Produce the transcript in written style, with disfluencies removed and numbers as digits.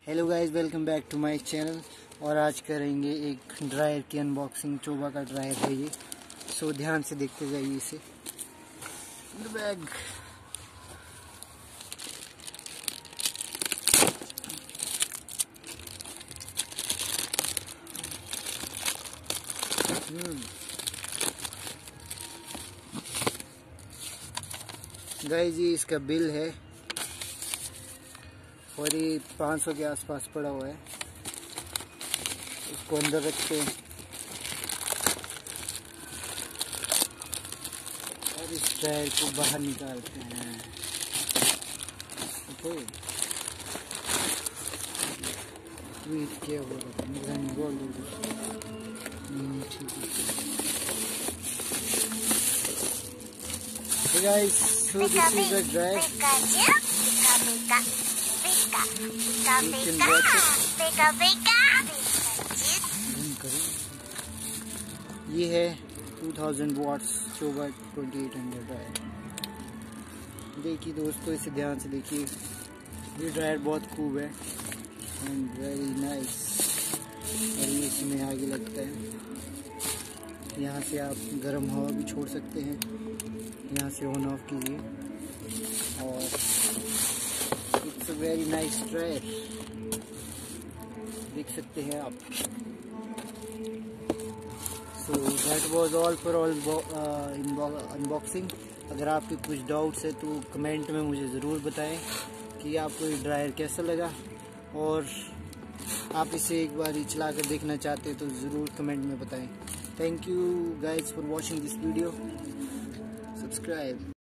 Hello guys, welcome back to my channel. और आज करेंगे एक ड्रायर की अनबॉक्सिंग। चोबा का ड्रायर है ये, सो ध्यान से देखते जाइए इसे। बैग गाइस, ये इसका बिल है और ये 500 के आसपास पड़ा हुआ है। इसको अंदर रखते हैं और इस ड्रायर को बाहर निकालते हैं। ओके, क्या हो रहा है guys, so this is the dryer. ये है 2000 वाट्स चोबा 2800 ड्रायर। देखिए दोस्तों, इसे ध्यान से देखिए। ये ड्रायर बहुत खूब है एंड वेरी नाइस। और ये इसमें आगे लगता है, यहाँ से आप गर्म हवा भी छोड़ सकते हैं। यहाँ से ऑन ऑफ कीजिए और it's a very nice dryer, देख सकते हैं आप। So that was all for unboxing. अगर आपके कुछ डाउट्स है तो कमेंट में मुझे ज़रूर बताएं कि आपको ये ड्रायर कैसा लगा, और आप इसे एक बार ही चला कर देखना चाहते हैं तो ज़रूर कमेंट में बताएं। Thank you guys for watching this video. Subscribe.